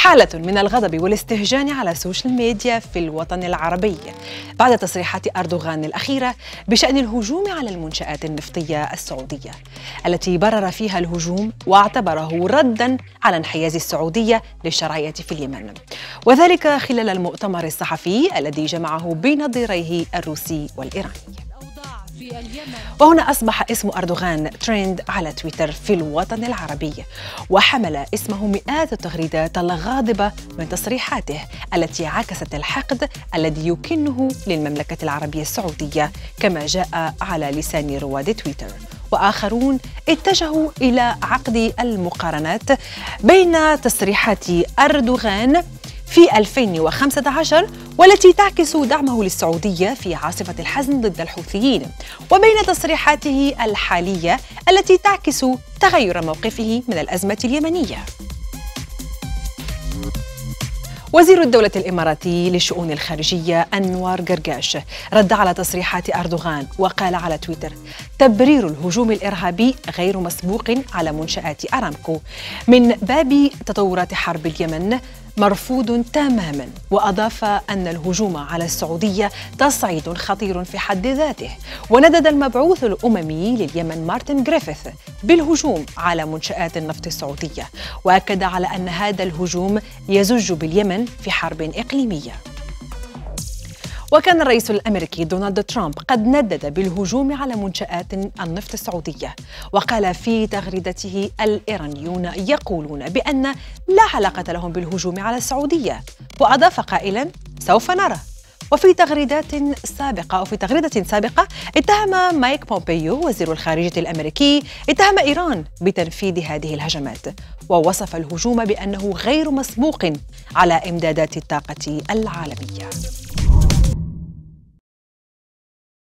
حالة من الغضب والاستهجان على السوشيال ميديا في الوطن العربي بعد تصريحات أردوغان الأخيرة بشأن الهجوم على المنشآت النفطية السعودية، التي برر فيها الهجوم واعتبره رداً على انحياز السعودية للشرعية في اليمن، وذلك خلال المؤتمر الصحفي الذي جمعه بين نظيريه الروسي والإيراني. وهنا أصبح اسم أردوغان ترند على تويتر في الوطن العربي، وحمل اسمه مئات التغريدات الغاضبة من تصريحاته التي عكست الحقد الذي يكنه للمملكة العربية السعودية كما جاء على لسان رواد تويتر. وآخرون اتجهوا إلى عقد المقارنات بين تصريحات أردوغان في 2015 والتي تعكس دعمه للسعودية في عاصفة الحزم ضد الحوثيين، وبين تصريحاته الحالية التي تعكس تغير موقفه من الأزمة اليمنية. وزير الدولة الإماراتي للشؤون الخارجية أنوار قرقاش رد على تصريحات أردوغان وقال على تويتر: تبرير الهجوم الإرهابي غير مسبوق على منشآت أرامكو من باب تطورات حرب اليمن مرفوض تماما. وأضاف أن الهجوم على السعودية تصعيد خطير في حد ذاته، وندد المبعوث الأممي لليمن مارتن غريفيث بالهجوم على منشآت النفط السعودية، وأكد على أن هذا الهجوم يزج باليمن في حرب إقليمية. وكان الرئيس الأمريكي دونالد ترامب قد ندد بالهجوم على منشآت النفط السعودية، وقال في تغريدته: الإيرانيون يقولون بأن لا علاقة لهم بالهجوم على السعودية، وأضاف قائلا: سوف نرى. وفي تغريدة سابقة اتهم مايك بومبيو وزير الخارجية الأمريكي إيران بتنفيذ هذه الهجمات، ووصف الهجوم بأنه غير مسبوق على إمدادات الطاقة العالمية.